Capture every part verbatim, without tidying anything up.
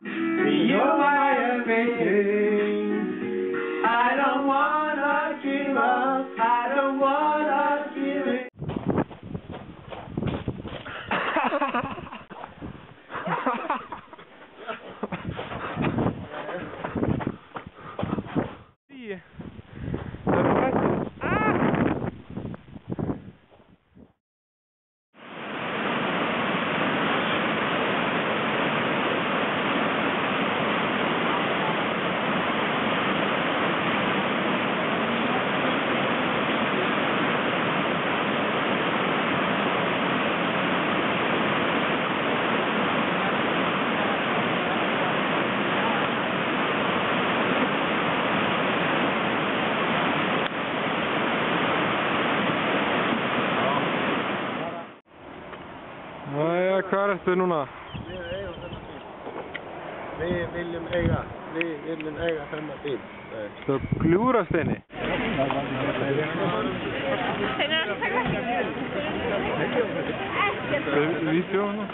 You're my everything. I don't wanna give up. I don't wanna give it. Sì. Perfetto. Ah! Jæja, hvað ertu núna? Við eigum þennan bíl. Við viljum eiga, við viljum eiga þennan bíl. Þú klúrast henni? Vídeó hana?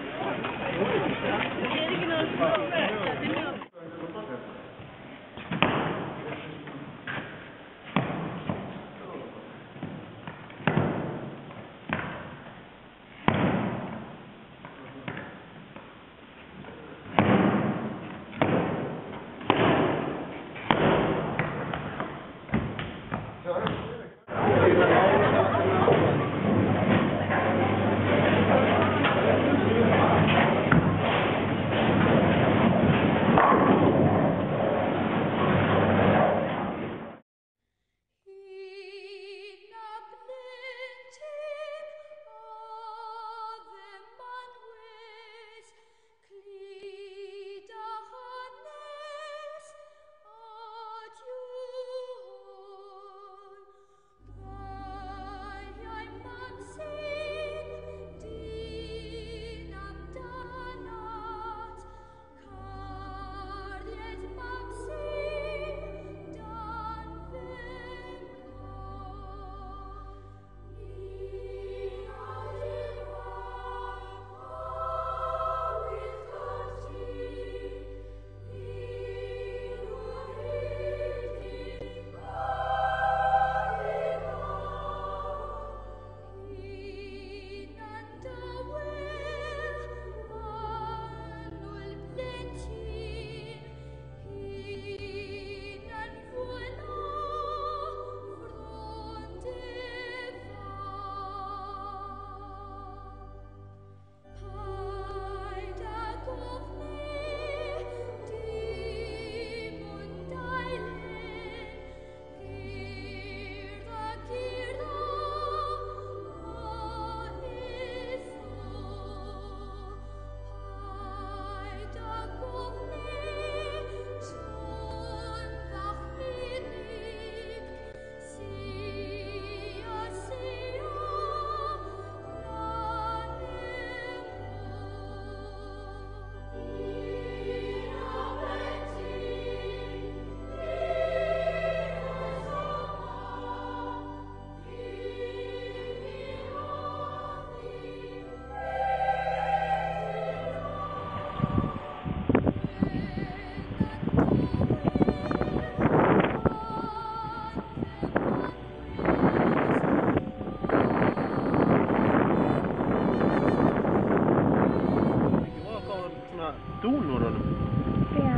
Dún úr honum? Já.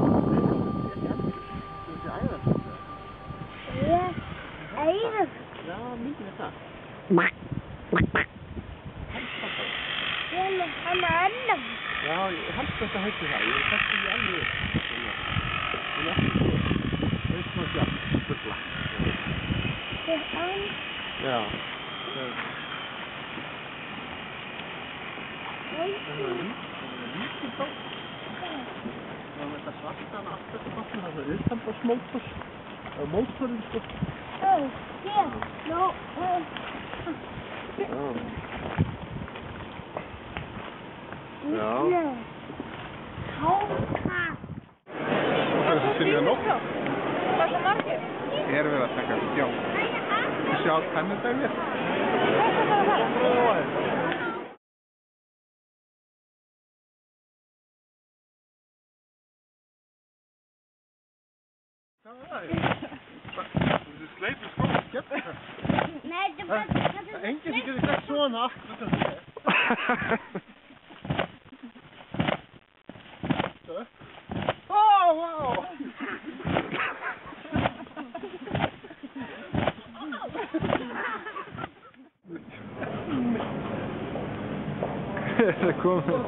Þú ert að æða þetta? Ég æða. Já, mikið er það. Ég er hann að ennum. Já, ég helst þetta heitir það. Ég þekki ekki alveg upp. Ég er ekki svo, veist maður sjálf, spurgla. Ég er hann. Já. Nei. Það er lítið þá. Það var þetta svartan aftur til bátnum, það var utanbásmótor. Það var mótorinn sko. Ó, hér. Nó. Já. Já. Háka. Það er það Silja Nótt. Hvað er það margir? Erum við að taka sjá. Sjá tennudæmið. Hvað er það? Du sleper sko. Nej, det var... Enkelt tycker det är så natt. Åh, wow! Det kommer.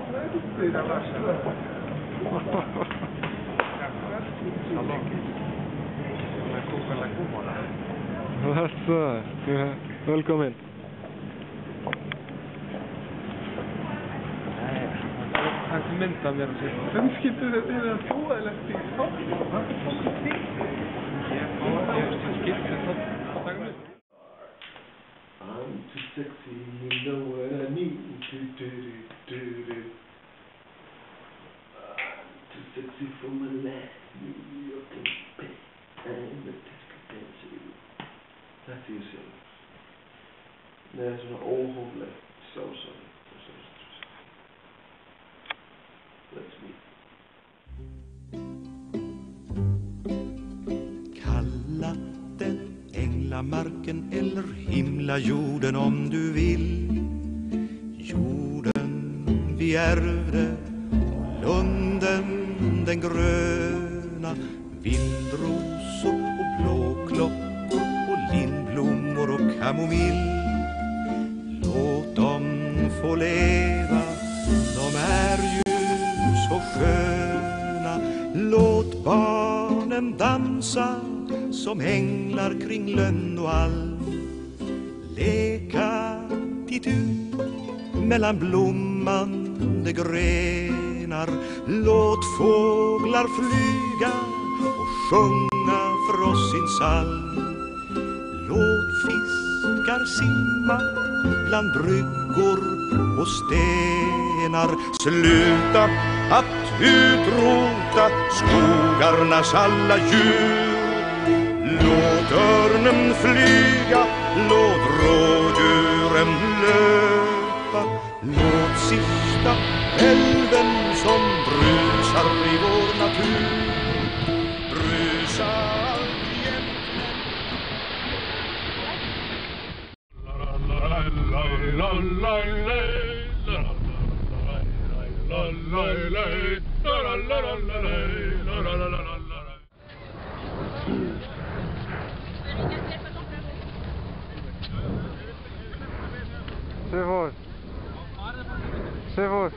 Alltså, välkommen. Han kan vänta med oss. Vem ska inte det är på eller till? Varför får man till? I'm too sexy, you know what I need to do, do, do, do. I'm too sexy for my life, you can pay, I'm a disco dancer. Det här är ju så. Det är såna ohållare, så så. Let's meet. Kalla den änglamarken eller himla jorden om du vill. Jorden vi ärvde, lunden den gröna, vildrosor och blåklockor och lindblommor och kamomill. Låt dem få leva, de är ju så sköna. Låt barnen dansa som änglar kring lönn och all. Leka titt mellan blommande grenar. Låt fåglar flyga och sjunga för oss sin psalm. Låt fiskar simma bland bryggor och stenar. Sluta att utrota skogarnas alla djur. Låt örnen flyga, låt rådjuren löpa. Låt sista älven som brusar i vår natur brusa alltjämt. Se vos. Se vos.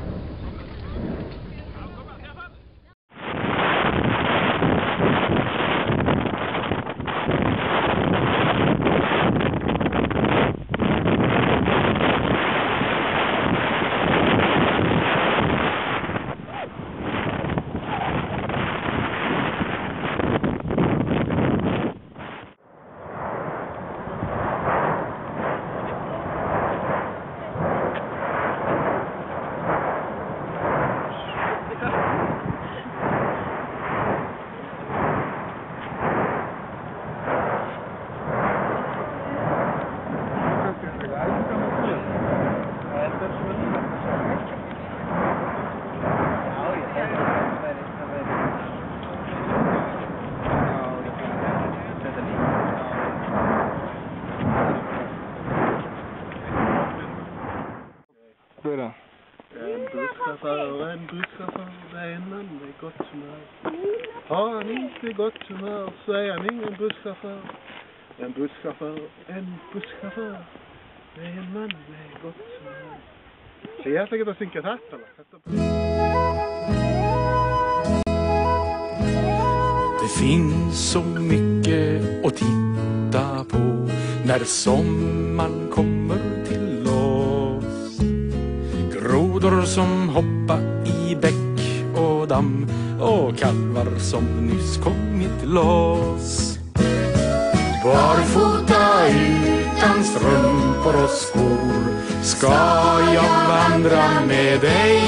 Börja. En busschaufför, en busschaufför, det är en man med gott humör. Har han inte gott humör så är han ingen busschaufför. En busschaufför, en busschaufför, det är en man med gott humör. Det är jättegott att synka tatt eller? Det finns så mycket att titta på när sommaren kommer till oss. Grodor som hoppar i bäck och damm och kalvar som nyss kommit loss. Barfota utan strumpor och skor ska jag vandra med dig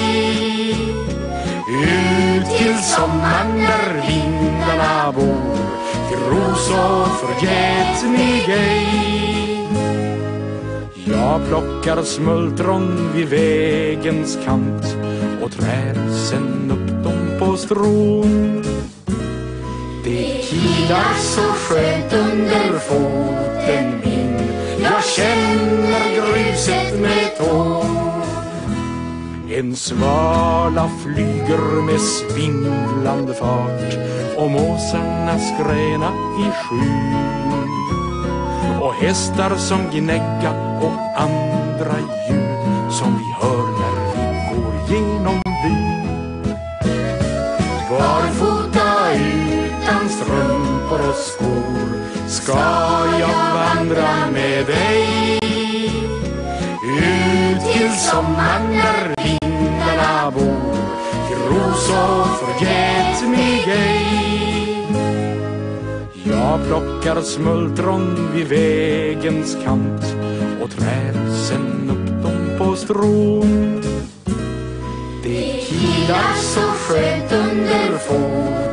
ut till sommaren där vindarna bor, till ros och förget mig ej. Jag plockar smultron vid vägens kant och trär sen upp dem på strån. Det kilar så skönt under foten min. Jag känner gruset med tår. En svala flyger med svindlande fart och måsarna skräna i skyn. Och hästar som gnägga och andra ljud som vi hör när vi går genom byn. Barfota utan strumpor och skor ska jag vandra med dig ut till sommaren där vindarna bor, till ros och förgät mig ej. Jag plockar smultron vid vägens kant och trär sen upp dem på strån. Det kilar så skönt under fot